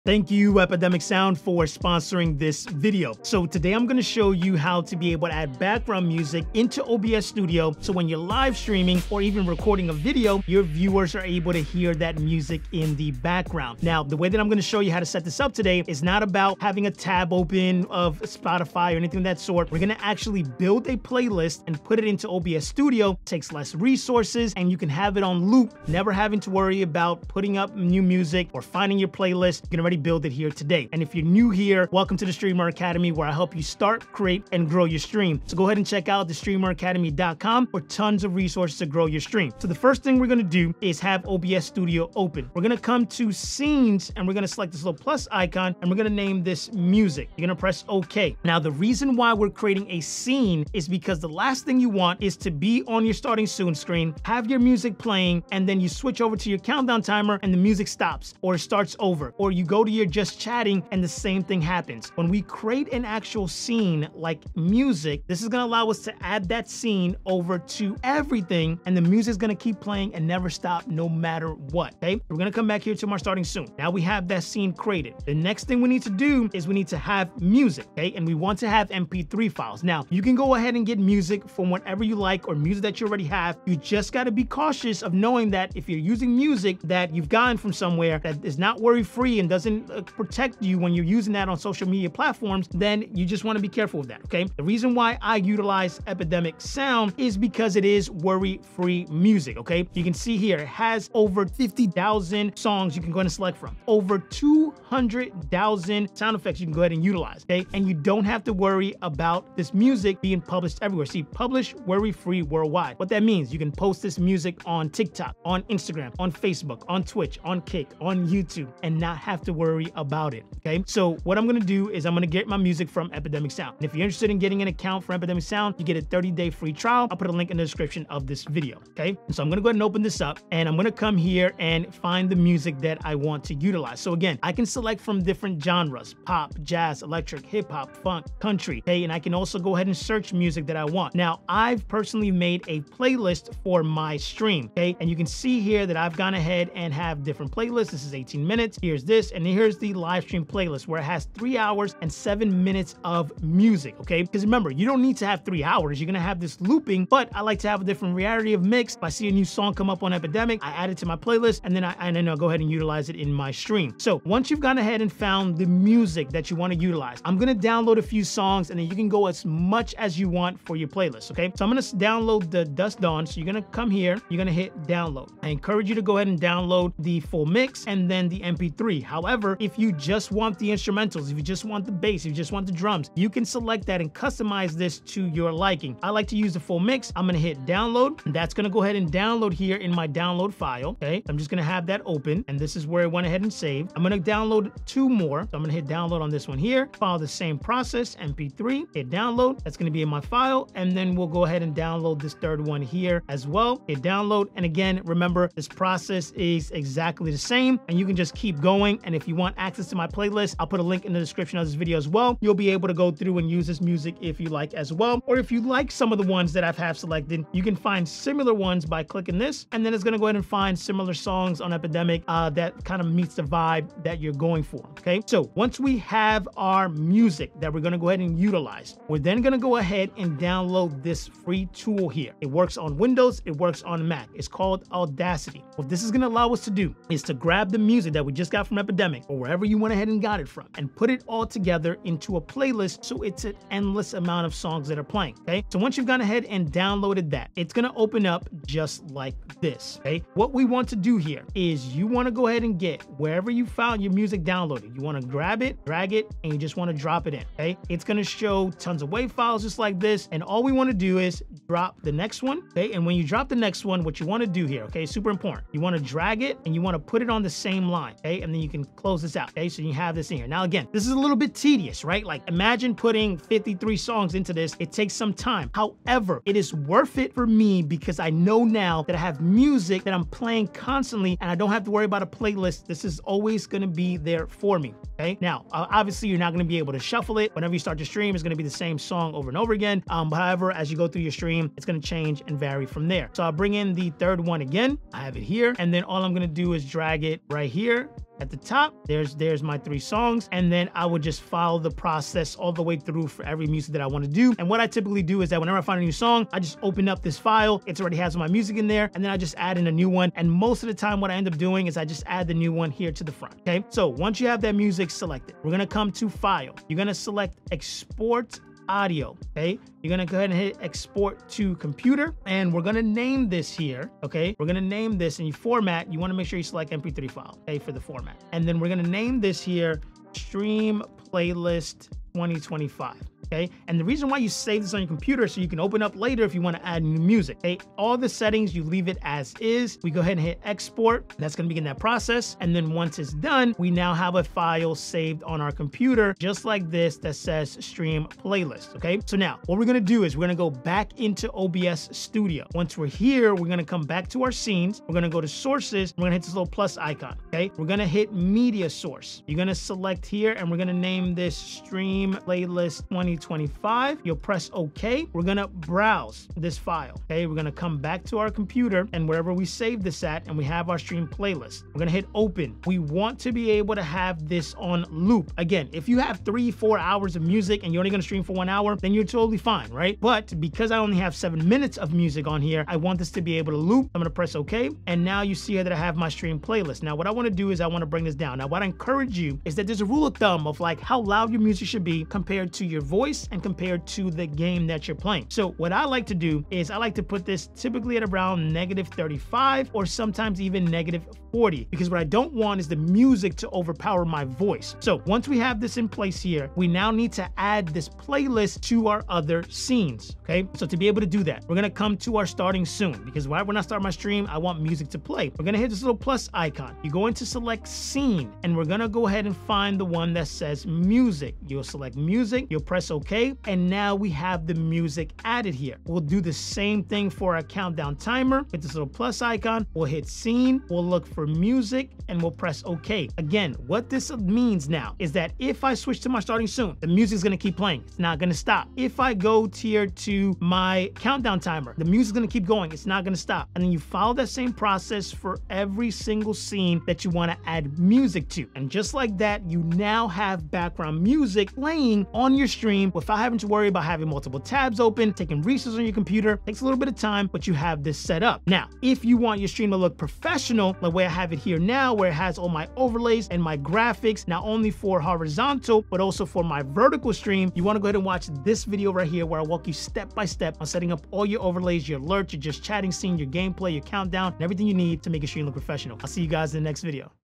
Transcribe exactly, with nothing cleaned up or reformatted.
Thank you, Epidemic Sound, for sponsoring this video. So today I'm going to show you how to be able to add background music into O B S Studio, so when you're live streaming or even recording a video, your viewers are able to hear that music in the background. Now, the way that I'm going to show you how to set this up today is not about having a tab open of Spotify or anything of that sort. We're going to actually build a playlist and put it into O B S Studio. It takes less resources and you can have it on loop, never having to worry about putting up new music or finding your playlist. You can already build it here today. And if you're new here, welcome to the Streamer Academy, where I help you start, create, and grow your stream. So go ahead and check out the streamer academy dot com for tons of resources to grow your stream. So the first thing we're going to do is have O B S Studio open. We're going to come to scenes and we're going to select this little plus icon and we're going to name this music. You're going to press OK. Now, the reason why we're creating a scene is because the last thing you want is to be on your starting soon screen, have your music playing, and then you switch over to your countdown timer and the music stops or starts over, or you go to your just chatting and the same thing happens. When we create an actual scene like music, this is going to allow us to add that scene over to everything, and the music is going to keep playing and never stop no matter what. Okay, we're going to come back here to my starting soon. Now we have that scene created. The next thing we need to do is we need to have music. Okay, and we want to have M P three files. Now you can go ahead and get music from whatever you like or music that you already have. You just got to be cautious of knowing that if you're using music that you've gotten from somewhere that is not worry free and doesn't uh, protect you when you're using that on social media platforms, then you just want to be careful of that. Okay, the reason why I utilize Epidemic Sound is because it is worry-free music. Okay, you can see here it has over fifty thousand songs you can go ahead and select from, over two hundred thousand sound effects you can go ahead and utilize. Okay, and you don't have to worry about this music being published everywhere. See, publish worry-free worldwide. What that means, you can post this music on TikTok, on Instagram, on Facebook, on Twitch, on Kick, on YouTube, and not have to worry about it. Okay, so what I'm gonna do is I'm gonna get my music from Epidemic Sound. And if you're interested in getting an account for Epidemic Sound, you get a thirty day free trial. I'll put a link in the description of this video. Okay, so I'm gonna go ahead and open this up, and I'm gonna come here and find the music that I want to utilize. So again, I can select from different genres: pop, jazz, electric, hip hop, funk, country. Okay, and I can also go ahead and search music that I want. Now, I've personally made a playlist for my stream. Okay, and you can see here that I've gone ahead and have different playlists. This is eighteen minutes. Here's this, and here's the live stream playlist where it has three hours and seven minutes of music. Okay, because remember, you don't need to have three hours. You're gonna have this looping, but I like to have a different variety of mix. If I see a new song come up on Epidemic, I add it to my playlist, and then I and then I'll go ahead and utilize it in my stream. So once you've gone ahead and found the music that you want to utilize, I'm gonna download a few songs, and then you can go as much as you want for your playlist. Okay, so I'm gonna download the Dusk Dawn. So you're gonna come here, you're gonna hit download. I encourage you to go ahead and download the full mix and then the M P three. However, if you just want the instrumentals, if you just want the bass, if you just want the drums, you can select that and customize this to your liking. I like to use the full mix. I'm gonna hit download, and that's gonna go ahead and download here in my download file. Okay, I'm just gonna have that open, and this is where I went ahead and saved. I'm gonna download two more. So I'm gonna hit download on this one here, follow the same process, M P three, hit download. That's gonna be in my file, and then we'll go ahead and download this third one here as well. Hit download, and again, remember, this process is exactly the same, and you can just keep going. And if you want access to my playlist, I'll put a link in the description of this video as well. You'll be able to go through and use this music if you like as well. Or if you like some of the ones that I've have selected, you can find similar ones by clicking this, and then it's going to go ahead and find similar songs on Epidemic uh, that kind of meets the vibe that you're going for. Okay, so once we have our music that we're going to go ahead and utilize, we're then going to go ahead and download this free tool here. It works on Windows, it works on Mac. It's called Audacity. What this is going to allow us to do is to grab the music that we just got from Epidemic, or wherever you went ahead and got it from, and put it all together into a playlist, so it's an endless amount of songs that are playing. Okay, so once you've gone ahead and downloaded that, it's going to open up just like this. Okay, what we want to do here is you want to go ahead and get wherever you found your music downloaded. You want to grab it, drag it, and you just want to drop it in. Okay, it's going to show tons of WAV files just like this, and all we want to do is drop the next one. Okay, and when you drop the next one, what you want to do here, okay, super important, you want to drag it and you want to put it on the same line. Okay, and then you can close this out. Okay, so you have this in here. Now again, this is a little bit tedious, right? Like, imagine putting fifty-three songs into this. It takes some time. However, it is worth it for me because I know now that I have music that I'm playing constantly, and I don't have to worry about a playlist. This is always going to be there for me. Okay, now uh, obviously you're not going to be able to shuffle it. Whenever you start your stream, it's going to be the same song over and over again. Um, however, as you go through your stream, it's going to change and vary from there. So I'll bring in the third one again. I have it here, and then all I'm going to do is drag it right here. at the top. There's, there's my three songs. And then I would just follow the process all the way through for every music that I want to do. And what I typically do is that whenever I find a new song, I just open up this file. It already has my music in there. And then I just add in a new one. And most of the time, what I end up doing is I just add the new one here to the front. Okay. So once you have that music selected, we're going to come to File. You're going to select Export Audio. Okay. You're going to go ahead and hit Export to Computer. And we're going to name this here. Okay. We're going to name this, and you format. You want to make sure you select M P three file. Okay. For the format. And then we're going to name this here Stream Playlist twenty twenty-five. Okay. And the reason why you save this on your computer so you can open up later if you want to add new music. Okay. All the settings, you leave it as is. We go ahead and hit export. That's going to begin that process. And then once it's done, we now have a file saved on our computer, just like this, that says Stream Playlist. Okay. So now what we're going to do is we're going to go back into O B S Studio. Once we're here, we're going to come back to our scenes. We're going to go to sources. We're going to hit this little plus icon. Okay. We're going to hit media source. You're going to select here, and we're going to name this Stream Playlist twenty twenty-five. You'll press OK. We're going to browse this file. Okay. We're going to come back to our computer, and wherever we save this at, and we have our stream playlist, we're going to hit open. We want to be able to have this on loop. Again, if you have three, four hours of music and you're only going to stream for one hour, then you're totally fine, right? But because I only have seven minutes of music on here, I want this to be able to loop. I'm going to press OK. And now you see here that I have my stream playlist. Now, what I want to do is I want to bring this down. Now, what I encourage you is that there's a rule of thumb of like how loud your music should be compared to your voice and compared to the game that you're playing. So what I like to do is I like to put this typically at around negative thirty-five or sometimes even negative forty, because what I don't want is the music to overpower my voice. So once we have this in place here, we now need to add this playlist to our other scenes. Okay. So to be able to do that, we're going to come to our starting soon, because right when I start my stream, I want music to play. We're going to hit this little plus icon. You're going to select scene, and we're going to go ahead and find the one that says music. You'll select music, you'll press OK, and now we have the music added here. We'll do the same thing for our countdown timer. Hit this little plus icon, we'll hit scene, we'll look for music, and we'll press OK. Again, what this means now is that if I switch to my starting soon, the music's going to keep playing. It's not going to stop. If I go here to my countdown timer, the music's going to keep going. It's not going to stop. And then you follow that same process for every single scene that you want to add music to. And just like that, you now have background music playing on your stream without having to worry about having multiple tabs open, taking resources on your computer. It takes a little bit of time, but you have this set up. Now, if you want your stream to look professional, the way I have it here now, where it has all my overlays and my graphics, not only for horizontal, but also for my vertical stream, you want to go ahead and watch this video right here, where I walk you step by step on setting up all your overlays, your alerts, your just chatting scene, your gameplay, your countdown, and everything you need to make your stream look professional. I'll see you guys in the next video.